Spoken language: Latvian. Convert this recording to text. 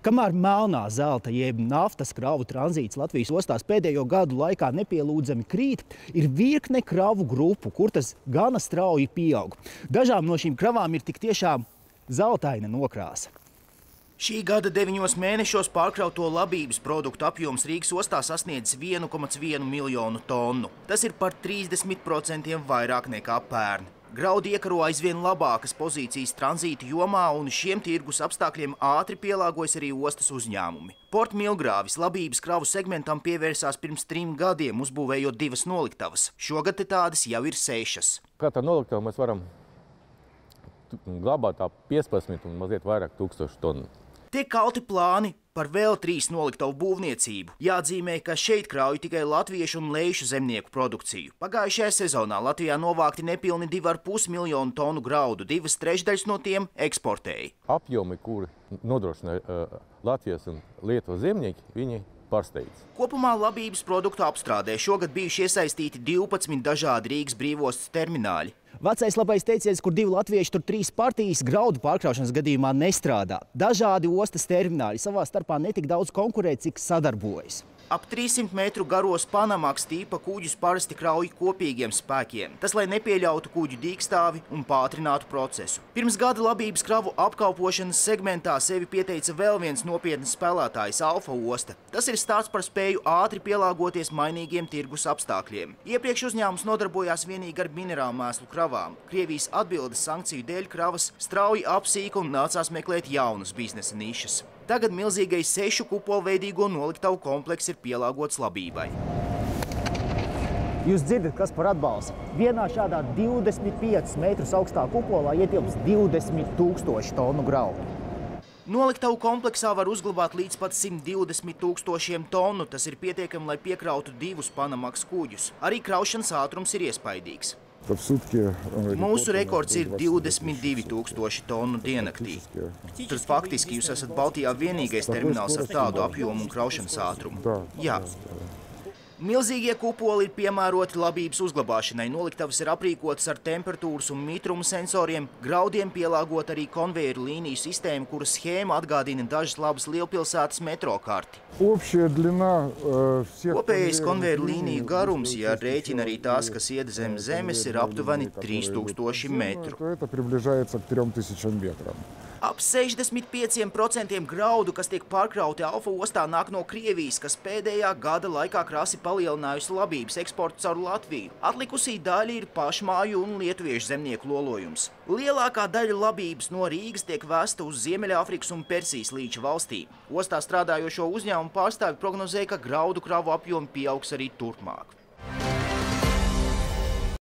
Kamēr melnā zelta jeb naftas kravu tranzīts Latvijas ostās pēdējo gadu laikā nepielūdzami krīt, ir virkne kravu grupu, kur tas gana strauji pieaug. Dažām no šīm kravām ir tik tiešām zeltaina nokrāsa. Šī gada 9 mēnešos pārkrauto labības produktu apjoms Rīgas ostā sasniedz 1,1 miljonu tonu. Tas ir par 30% vairāk nekā pērn. Graudi iekaro aizvien labākas pozīcijas tranzīta jomā, un šiem tirgus apstākļiem ātri pielāgojas arī ostas uzņēmumi. Port Milgrāvis labības kravu segmentam pievērsās pirms 3 gadiem, uzbūvējot 2 noliktavas. Šogad te tādas jau ir 6. Katrā noliktavā mēs varam glabāt 15 un mazliet vairāk tūkstošu tonu. Tiek kalti plāni par vēl 3 noliktavu būvniecību. Jāatzīmē, ka šeit krauj tikai latviešu un leišu zemnieku produkciju. Pagājušajā sezonā Latvijā novākti nepilni 2,5 miljonu tonu graudu, 2/3 no tiem eksportēja. Apjomi, kuri nodrošina Latvijas un Lietuvas zemnieki, viņi pārsteidz. Kopumā labības produktu apstrādē šogad bijuši iesaistīti 12 dažādi Rīgas brīvostas termināļi. Vecais labais teiciens, kur 2 latvieši, tur 3 partijas, graudu pārkraušanas gadījumā nestrādā. Dažādi ostas termināļi savā starpā netik daudz konkurē, cik sadarbojas. Ap 300 metru garos Panamax tīpa kuģus parasti krauj kopīgiem spēkiem. Tas, lai nepieļautu kuģu dīkstāvi un pātrinātu procesu. Pirms gada labības kravu apkalpošanas segmentā sevi pieteica vēl viens nopietns spēlētājs – Alfa osta. Tas ir stāsts par spēju ātri pielāgoties mainīgiem tirgus apstākļiem. Iepriekš uzņēmums nodarbojās vienīgi ar minerālmēslu kravām. Krievijas atbildes sankciju dēļ kravas strauji apsīka un nācās meklēt jaunas biznesa nišas. Tagad milzīgais 6 kupolveidīgo noliktavu kompleks ir pielāgots labībai. Jūs dzirdat, kas par atbalstu? Vienā šādā 25 metrus augstā kupolā ietilps 20 000 tonu graudu. Noliktavu kompleksā var uzglabāt līdz pat 120 000 tonu. Tas ir pietiekami, lai piekrautu 2 Panamax kuģus. Arī kraušanas ātrums ir iespaidīgs. Mūsu rekords ir 22 000 tonu diennaktī. Tur faktiski jūs esat Baltijā vienīgais termināls ar tādu apjomu un kraušanas ātrumu. Jā. Milzīgie kupoli ir piemēroti labības uzglabāšanai. Noliktavas ir aprīkotas ar temperatūras un mitrumu sensoriem. Graudiem pielāgot arī konvejeru līniju sistēmu, kuras schēma atgādina dažas labas lielpilsētas metro karti. Kopējais konvejeru līniju garums, ja rēķina arī tās, kas iet zem zemes, ir aptuveni 3000 metru. Ap 65% graudu, kas tiek pārkrauti Alfa ostā, nāk no Krievijas, kas pēdējā gada laikā krasi palielinājusi labības eksportu caur Latviju. Atlikusī daļa ir pašmāju un lietuviešu zemnieku lolojums. Lielākā daļa labības no Rīgas tiek vēsta uz Ziemeļāfrikas un Persijas līča valstīm. Ostā strādājošo uzņēmumu pārstāvi prognozē, ka graudu kravu apjomi pieaugs arī turpmāk.